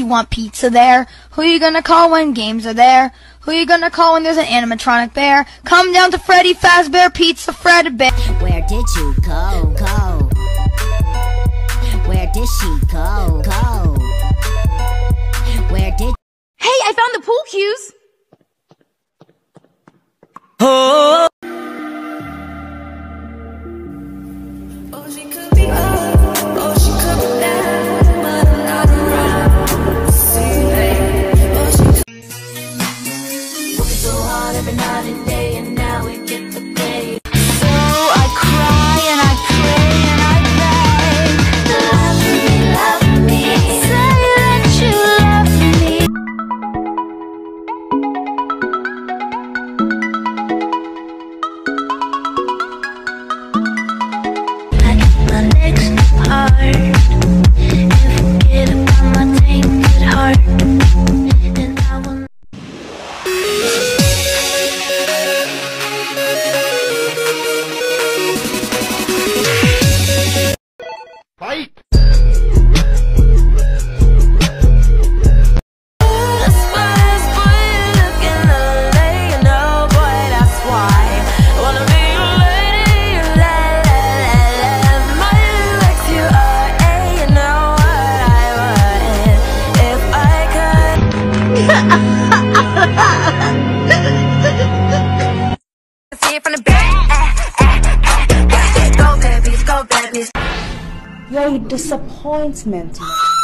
want pizza there? Who you gonna call when games are there? Who you gonna call when there's an animatronic bear? Come down to Freddy Fazbear Pizza Fredbear. Where did you go? Go. Where did she go? Go. Where did... Hey, I found the pool cues! Oh. Oh, she could be up, oh, she could be down, but I'm not around. See, oh, she could... Working so hard every night and day, and now we get the pay. So I cry and I pray and I beg. Love me, Say that you love me. my next part. You forget about my tainted heart, and I will. Fight! You're a disappointment.